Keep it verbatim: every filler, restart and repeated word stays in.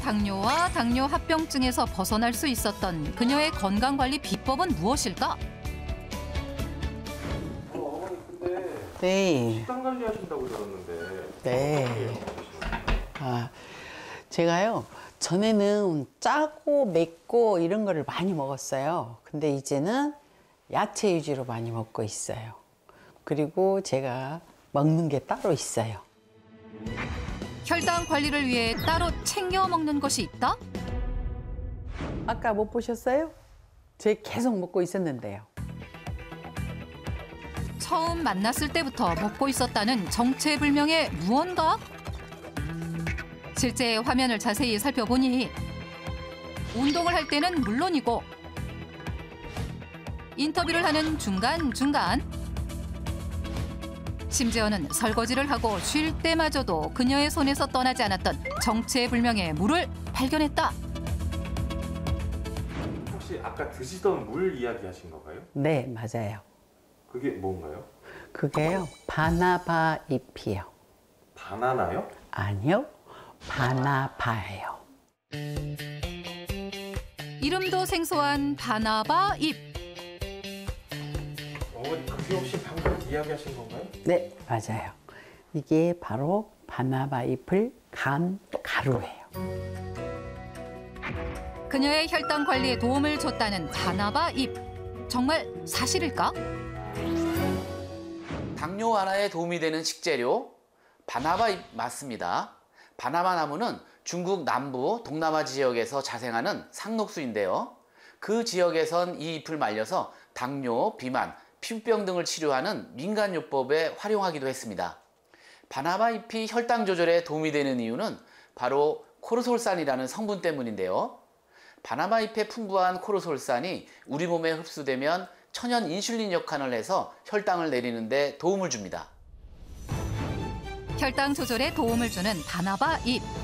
당뇨와 당뇨 합병증에서 벗어날 수 있었던 그녀의 건강관리 비법은 무엇일까? 어, 어머니 근데 네. 식단 관리하신다고 들었는데. 네. 아, 제가요, 전에는 짜고 맵고 이런 거를 많이 먹었어요. 근데 이제는 야채 위주로 많이 먹고 있어요. 그리고 제가 먹는 게 따로 있어요. 혈당 관리를 위해 따로 챙겨 먹는 것이 있다? 아까 못 보셨어요? 제 계속 먹고 있었는데요. 처음 만났을 때부터 먹고 있었다는 정체불명의 무언가? 실제 화면을 자세히 살펴보니 운동을 할 때는 물론이고 인터뷰를 하는 중간중간 심지어는 설거지를 하고 쉴 때마저도 그녀의 손에서 떠나지 않았던 정체불명의 물을 발견했다. 혹시 아까 드시던 물 이야기하신 건가요? 네, 맞아요. 그게 뭔가요? 그게요, 바나바 잎이요. 바나나요? 아니요, 바나바예요. 이름도 생소한 바나바 잎. 어머니 그게 혹시 방금 이야기하신 건가요? 네, 맞아요. 이게 바로 바나바 잎을 간 가루예요. 그녀의 혈당 관리에 도움을 줬다는 바나바 잎. 정말 사실일까? 당뇨 완화에 도움이 되는 식재료 바나바 잎 맞습니다. 바나바 나무는 중국 남부 동남아 지역에서 자생하는 상록수인데요. 그 지역에선 이 잎을 말려서 당뇨, 비만, 피부병 등을 치료하는 민간요법에 활용하기도 했습니다. 바나바 잎이 혈당 조절에 도움이 되는 이유는 바로 코르솔산이라는 성분 때문인데요. 바나바 잎의 풍부한 코르솔산이 우리 몸에 흡수되면 천연 인슐린 역할을 해서 혈당을 내리는 데 도움을 줍니다. 혈당 조절에 도움을 주는 바나바 잎.